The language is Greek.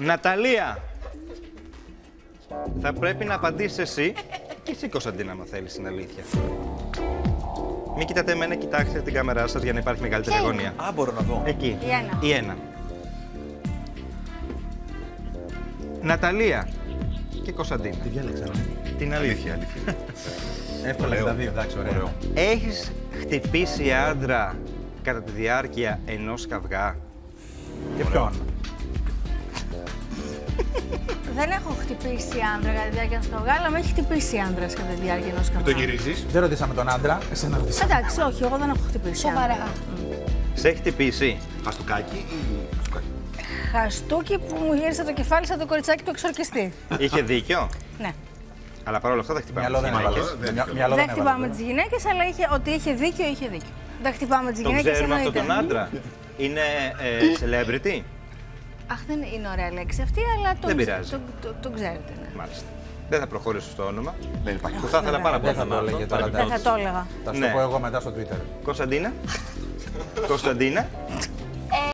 Ναταλία. Θα πρέπει να απαντήσεις εσύ και εσύ, Κωνσταντίνα, άμα θέλεις την αλήθεια. Μην κοιτάτε εμένα, κοιτάξτε την κάμερά σας για να υπάρχει μεγαλύτερη αγωνία. Α, μπορώ να δω. Εκεί. Η 1. Ναταλία και Κωνσταντίνα. Τι διάλεξα, Την αλήθεια. Εύκολα και τα δύο, εντάξει, ωραίο. Έχεις χτυπήσει άντρα κατά τη διάρκεια ενός καυγά? Και ποιον? Δεν έχω χτυπήσει άντρα κατά τη διάρκεια ενός καυγά, αλλά με έχει χτυπήσει άντρα κατά τη διάρκεια ενός καυγά. Το γυρίζεις. Δεν ρωτήσαμε τον άντρα, εσένα ρωτήσαμε. Εντάξει, όχι, εγώ δεν έχω χτυπήσει. Σοβαρά. Σε έχει χτυπήσει? Χαστούκάκι ή χαστούκάκι? Χαστούκι που μου γύρισε το κεφάλι σαν το κοριτσάκι του εξορκιστή. Είχε δίκιο. Ναι. Αλλά παρόλα αυτά δεν χτυπάμε. Μυαλό δεν έβαλες. Δεν χτυπάμε τις γυναίκες, αλλά ότι είχε δίκιο, είχε δίκιο. Δεν χτυπάμε τις Τον γυναίκες, ξέρουμε αυτόν εννοείται. τον άντρα. Είναι celebrity. Αχ, δεν είναι ωραία λέξη αυτή, αλλά Δεν πειράζει. τον ξέρετε. Ναι. Μάλιστα. Δεν θα προχωρήσω στο όνομα. Δεν υπάρχει. Που θα ήθελα πάρα πολύ Δεν θα να το μάθω. έλεγε τώρα. Δεν θα το έλεγα. Θα σου Ναι. το πω εγώ μετά στο Twitter. Κωνσταντίνα. Κωνσταντίνα.